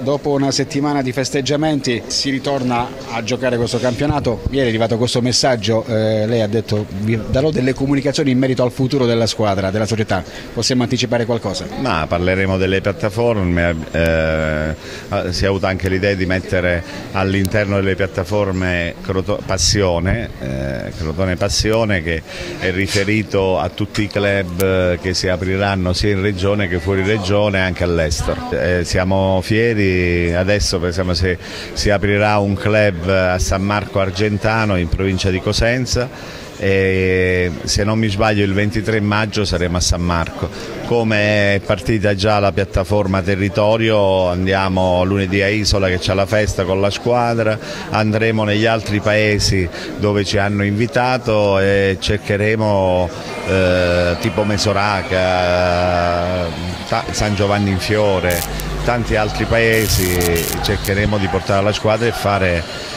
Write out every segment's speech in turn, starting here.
Dopo una settimana di festeggiamenti si ritorna a giocare questo campionato. Ieri è arrivato questo messaggio, lei ha detto vi darò delle comunicazioni in merito al futuro della squadra, della società. Possiamo anticipare qualcosa? Ma parleremo delle piattaforme, si è avuta anche l'idea di mettere all'interno delle piattaforme Passione, Crotone Passione, che è riferito a tutti i club che si apriranno sia in regione che fuori regione, anche all'estero. Siamo fieri. Adesso per esempio si aprirà un club a San Marco Argentano in provincia di Cosenza e se non mi sbaglio il 23 maggio saremo a San Marco. Come è partita già la piattaforma territorio, andiamo lunedì a Isola che c'è la festa con la squadra, andremo negli altri paesi dove ci hanno invitato e cercheremo tipo Mesoraca, San Giovanni in Fiore, tanti altri paesi, cercheremo di portare la squadra e fare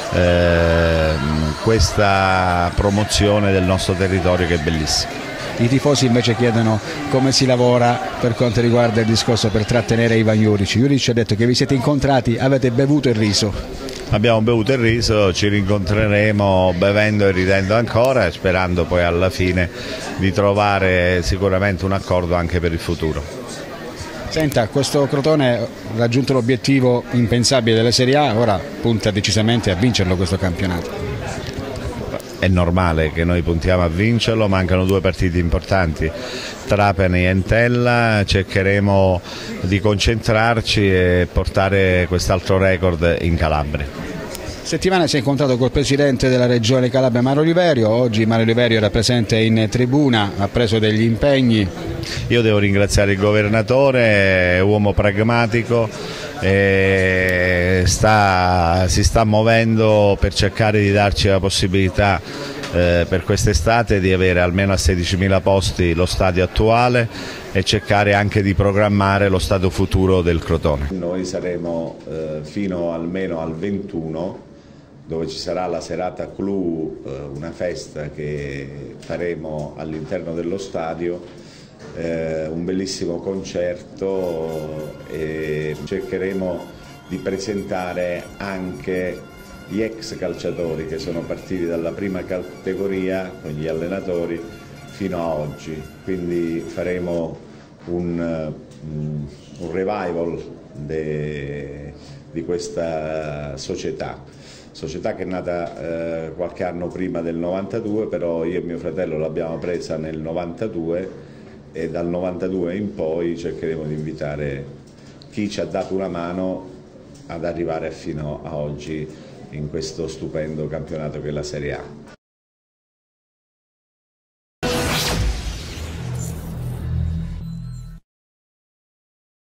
questa promozione del nostro territorio, che è bellissimo. I tifosi invece chiedono come si lavora per quanto riguarda il discorso per trattenere Ivan Juric. Juric ha detto che vi siete incontrati, avete bevuto e riso. Abbiamo bevuto e riso, ci rincontreremo bevendo e ridendo ancora, sperando poi alla fine di trovare sicuramente un accordo anche per il futuro. Senta, questo Crotone ha raggiunto l'obiettivo impensabile della Serie A, ora punta decisamente a vincerlo questo campionato. È normale che noi puntiamo a vincerlo, mancano due partite importanti, Trapani e Entella, cercheremo di concentrarci e portare quest'altro record in Calabria. Settimana si è incontrato col presidente della regione Calabria Mario Oliverio, oggi Mario Oliverio era presente in tribuna, ha preso degli impegni. Io devo ringraziare il governatore, è un uomo pragmatico, e si sta muovendo per cercare di darci la possibilità per quest'estate di avere almeno a 16.000 posti lo stadio attuale e cercare anche di programmare lo stadio futuro del Crotone. Noi saremo fino almeno al 21, dove ci sarà la serata clou, una festa che faremo all'interno dello stadio, un bellissimo concerto, e cercheremo di presentare anche gli ex calciatori che sono partiti dalla prima categoria con gli allenatori fino a oggi, quindi faremo un revival di questa società che è nata qualche anno prima del 92, però io e mio fratello l'abbiamo presa nel 92 e dal 92 in poi cercheremo di invitare chi ci ha dato una mano ad arrivare fino a oggi in questo stupendo campionato che è la Serie A.